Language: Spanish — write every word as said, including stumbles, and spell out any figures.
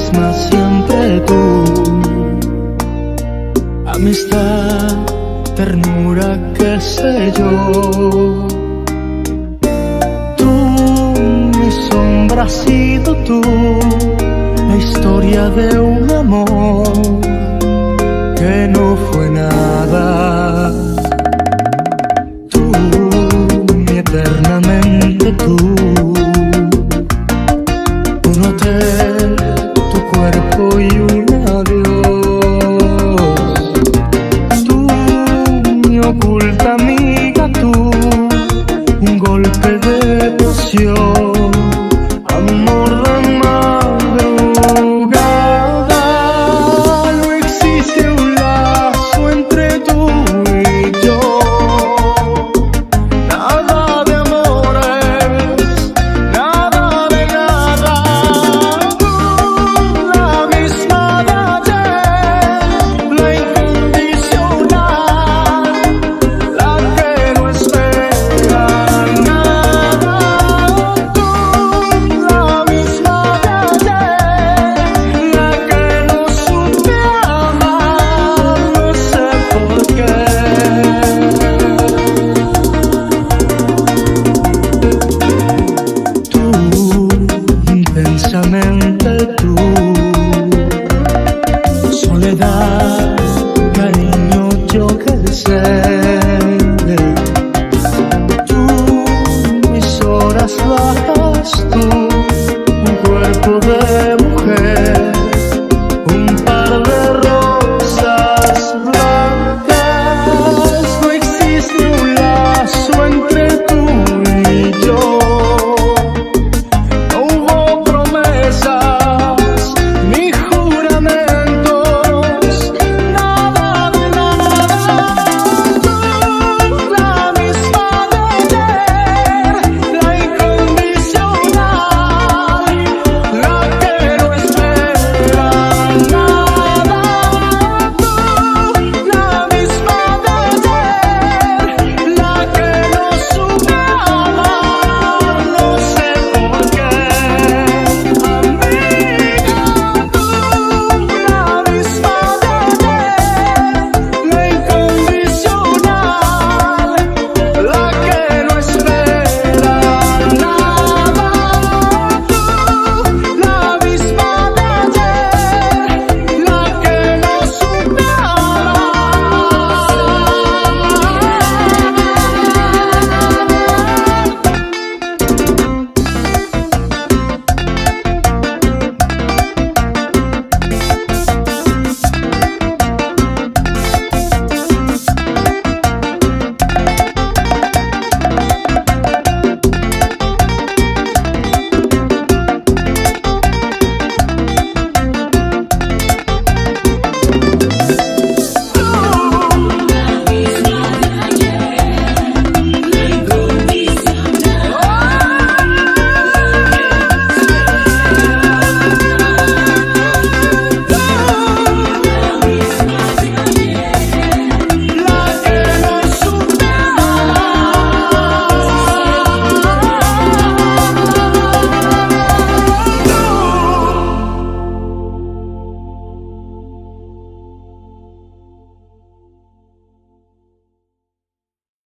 misma siempre tú. Amistad, ternura, qué sé yo. Tú, mi sombra, has sido tú, la historia de un amor que no fue nada. Tú, mi eternamente tú. Un hotel, tu cuerpo y un adiós. Tú, mi oculta amiga, tú, un golpe de pasión, amor de madrugada. No existe un lazo entre tú y yo, nada de amores, nada de nada. Tú, la misma de ayer, la incondicional, la que no espera nada. Tú, la misma de ayer, la que no supe amar, no sé por qué. Tú, intensamente tú. Soledad, cariño, yo que sé. Tú, mis horas bajas tú.